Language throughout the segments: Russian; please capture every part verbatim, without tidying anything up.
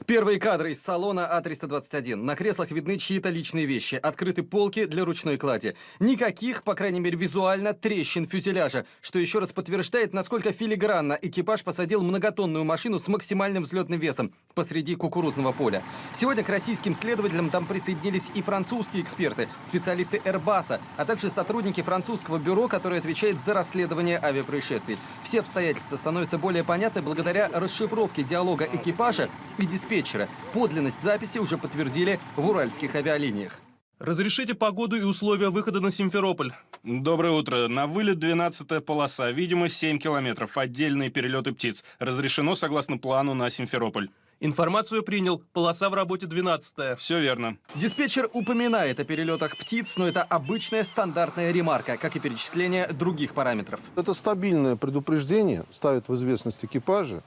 Первые кадры из салона А триста двадцать один. На креслах видны чьи-то личные вещи. Открыты полки для ручной клади. Никаких, по крайней мере визуально, трещин фюзеляжа, что еще раз подтверждает, насколько филигранно экипаж посадил многотонную машину с максимальным взлетным весом посреди кукурузного поля. Сегодня к российским следователям там присоединились и французские эксперты, специалисты Airbus, а также сотрудники французского бюро, которое отвечает за расследование авиапроисшествий. Все обстоятельства становятся более понятны благодаря расшифровке диалога экипажа и диспетчера. Подлинность записи уже подтвердили в уральских авиалиниях. Разрешите погоду и условия выхода на Симферополь. Доброе утро. На вылет двенадцатая полоса. Видимость семь километров. Отдельные перелеты птиц. Разрешено согласно плану на Симферополь. Информацию принял. Полоса в работе двенадцатая. Все верно. Диспетчер упоминает о перелетах птиц, но это обычная стандартная ремарка, как и перечисление других параметров. Это стабильное предупреждение ставит в известность экипажа.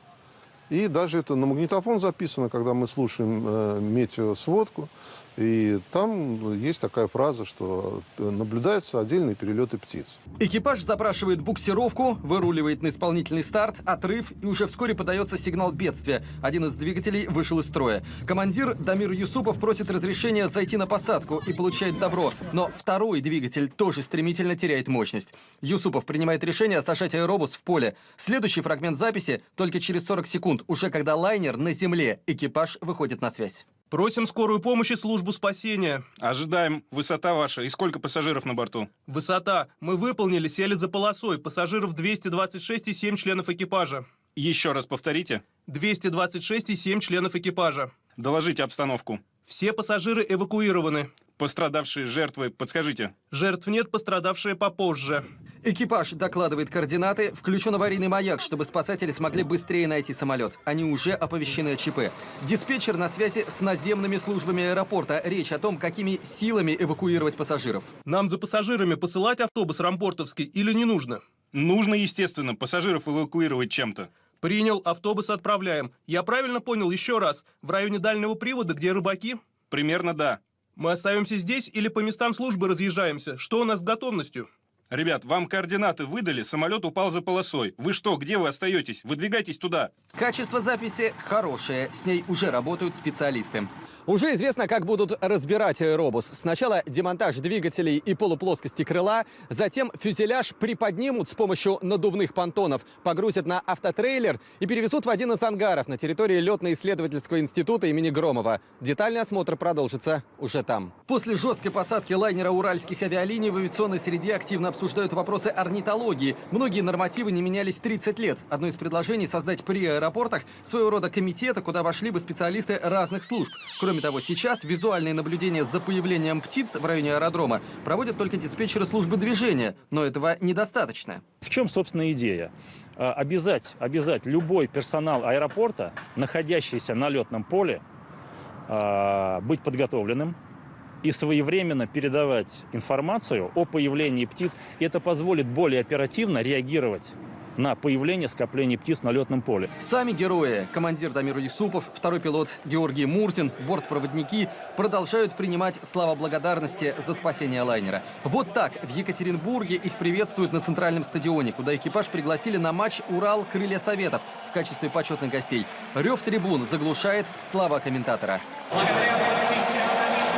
И даже это на магнитофон записано, когда мы слушаем э, метеосводку. И там есть такая фраза, что наблюдаются отдельные перелеты птиц. Экипаж запрашивает буксировку, выруливает на исполнительный старт, отрыв, и уже вскоре подается сигнал бедствия. Один из двигателей вышел из строя. Командир Дамир Юсупов просит разрешения зайти на посадку и получает добро. Но второй двигатель тоже стремительно теряет мощность. Юсупов принимает решение сажать аэробус в поле. Следующий фрагмент записи только через сорок секунд, уже когда лайнер на земле. Экипаж выходит на связь. Просим скорую помощь и службу спасения. Ожидаем. Высота ваша. И сколько пассажиров на борту? Высота. Мы выполнили, сели за полосой. Пассажиров двести двадцать шесть и семь членов экипажа. Еще раз повторите. двести двадцать шесть и семь членов экипажа. Доложите обстановку. Все пассажиры эвакуированы. Пострадавшие, жертвы, подскажите. Жертв нет, пострадавшие попозже. Экипаж докладывает координаты, включен аварийный маяк, чтобы спасатели смогли быстрее найти самолет. Они уже оповещены о ЧП. Диспетчер на связи с наземными службами аэропорта. Речь о том, какими силами эвакуировать пассажиров. Нам за пассажирами посылать автобус рампортовский или не нужно? Нужно, естественно, пассажиров эвакуировать чем-то. Принял, автобус отправляем. Я правильно понял еще раз? В районе дальнего привода, где рыбаки? Примерно да. Мы остаемся здесь или по местам службы разъезжаемся? Что у нас с готовностью? Ребят, вам координаты выдали, самолет упал за полосой. Вы что, где вы остаетесь? Выдвигайтесь туда. Качество записи хорошее, с ней уже работают специалисты. Уже известно, как будут разбирать аэробус. Сначала демонтаж двигателей и полуплоскости крыла, затем фюзеляж приподнимут с помощью надувных понтонов, погрузят на автотрейлер и перевезут в один из ангаров на территории летно-исследовательского института имени Громова. Детальный осмотр продолжится уже там. После жесткой посадки лайнера уральских авиалиний в авиационной среде активно обсуждают вопросы орнитологии. Многие нормативы не менялись тридцать лет. Одно из предложений — создать при аэропортах своего рода комитеты, куда вошли бы специалисты разных служб. Кроме того, сейчас визуальные наблюдения за появлением птиц в районе аэродрома проводят только диспетчеры службы движения, но этого недостаточно. В чем, собственно, идея? Обязать, обязать любой персонал аэропорта, находящийся на летном поле, быть подготовленным и своевременно передавать информацию о появлении птиц. И это позволит более оперативно реагировать на появление скоплений птиц на летном поле. Сами герои, командир Дамир Юсупов, второй пилот Георгий Мурзин, бортпроводники продолжают принимать слова благодарности за спасение лайнера. Вот так в Екатеринбурге их приветствуют на центральном стадионе, куда экипаж пригласили на матч «Урал. Крылья Советов» в качестве почетных гостей. Рев трибун заглушает слова комментатора. Благодаря профессионализму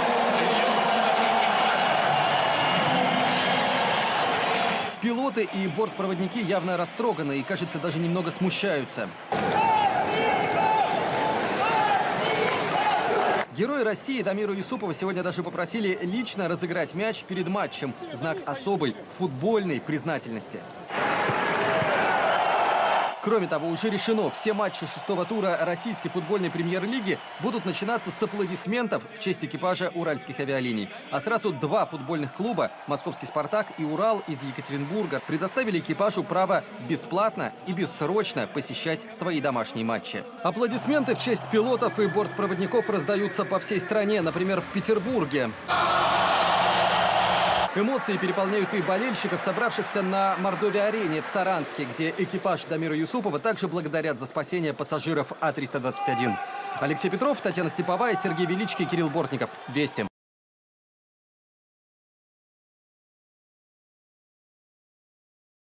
Пилоты и бортпроводники явно растроганы и, кажется, даже немного смущаются. Герои России Дамиру Юсупову сегодня даже попросили лично разыграть мяч перед матчем в знак особой футбольной признательности. Кроме того, уже решено, все матчи шестого тура российской футбольной премьер-лиги будут начинаться с аплодисментов в честь экипажа уральских авиалиний. А сразу два футбольных клуба, московский «Спартак» и «Урал» из Екатеринбурга, предоставили экипажу право бесплатно и бессрочно посещать свои домашние матчи. Аплодисменты в честь пилотов и бортпроводников раздаются по всей стране, например, в Петербурге. Эмоции переполняют и болельщиков, собравшихся на Мордовия-арене в Саранске, где экипаж Дамира Юсупова также благодарят за спасение пассажиров А триста двадцать один. Алексей Петров, Татьяна Степовая, Сергей Величко, Кирилл Бортников. Вести.